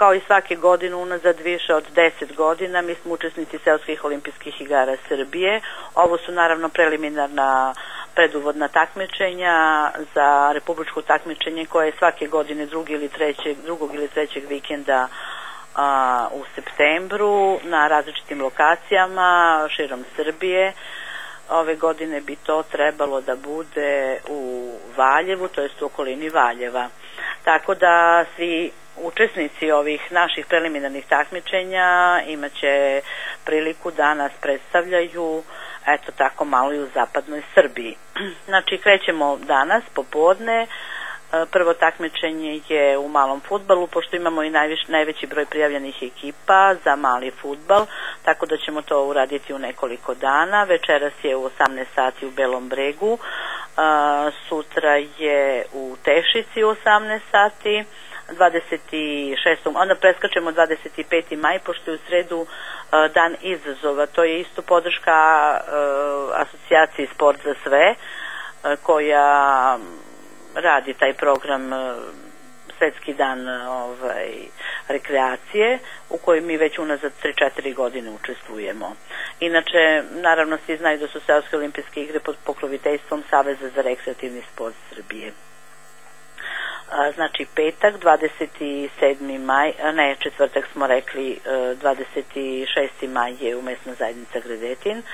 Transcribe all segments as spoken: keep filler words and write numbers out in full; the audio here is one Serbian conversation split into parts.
kao i svake godine unazad više od deset godina mi smo učesnici Seoskih olimpijskih igara Srbije. Ovo su naravno preliminarna preduvodna takmičenja za republičko takmičenje koje je svake godine drugi ili trećeg, drugog ili trećeg vikenda a, u septembru na različitim lokacijama širom Srbije. Ove godine bi to trebalo da bude u Valjevu, to jest u okolini Valjeva. Tako da svi učesnici ovih naših preliminarnih takmičenja imaće priliku da nas predstavljaju eto tako malo i u zapadnoj Srbiji. Znači krećemo danas popodne. Prvo takmičenje je u malom fudbalu, pošto imamo i najviš, najveći broj prijavljenih ekipa za mali fudbal, tako da ćemo to uraditi u nekoliko dana. Večeras je u osamnaest sati u Belom Bregu, a, sutra je u Tešici u osamnaest sati, dvadeset šestog onda preskačemo dvadeset peti maj, pošto je u sredu a, dan izazova. To je isto podrška a, asocijaciji Sport za sve, a, koja radi taj program Svetski dan ovaj, rekreacije u kojoj mi već unazad tri četiri godine učestvujemo. Inače, naravno svi znaju da su Seoske olimpijske igre pod pokroviteljstvom Saveza za rekreativni sport Srbije. Znači petak, dvadeset sedmi maj, ne, četvrtak smo rekli, dvadeset šesti maj je u mesna zajednica Gredetin,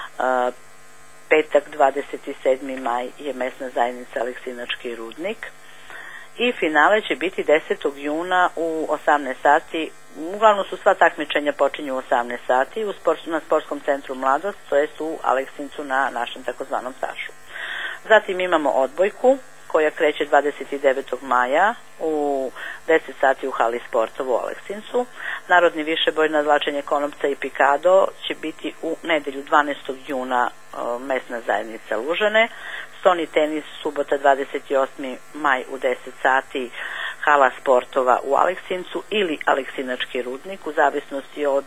petak dvadeset sedmi maj je mesna zajednica Aleksinački Rudnik i finale će biti desetog juna u osamnaest sati. Uglavnom su sva takmičenja počinju u osamnaest sati u sport, na Sportskom centru Mladost, to jest u Aleksincu na našem takozvanom Sašu. Zatim imamo odbojku koja kreće dvadeset devetog maja u deset sati u hali sportova u Aleksincu. Narodni višeboj, nadvlačenje konopca i pikado će biti u nedelju dvanaestog juna mesna zajednica Lužane. Stoni tenis subota dvadeset osmi maj u deset sati hala sportova u Aleksincu ili Aleksinački Rudnik, u zavisnosti od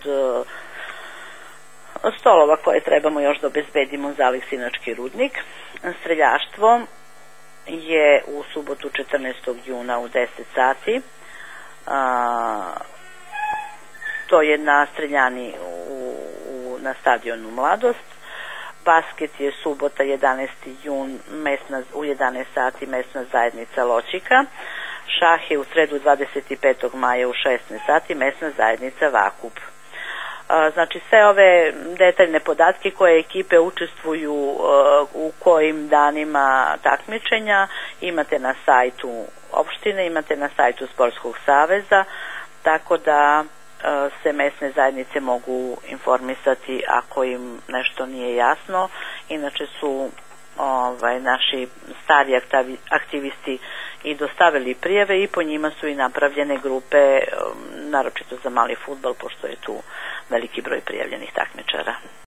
stolova koje trebamo još da obezbedimo za Aleksinački Rudnik. Streljaštvo je u subotu četrnaestog juna u deset sati. A, to je na streljani u, u, na stadionu Mladost. Basket je subota jedanaesti jun mesna, u jedanaest sati mesna zajednica Loćika. Šah je u sredu dvadeset petog maja u šesnaest sati mesna zajednica Vakup. Znači sve ove detaljne podatke koje ekipe učestvuju u kojim danima takmičenja imate na sajtu opštine, imate na sajtu Sportskog saveza, tako da se mesne zajednice mogu informisati ako im nešto nije jasno. Inače su ovaj, naši stari aktivisti i dostavili prijave i po njima su i napravljene grupe, naročito za mali fudbal, pošto je tu veliki broj prijavljenih takmičara.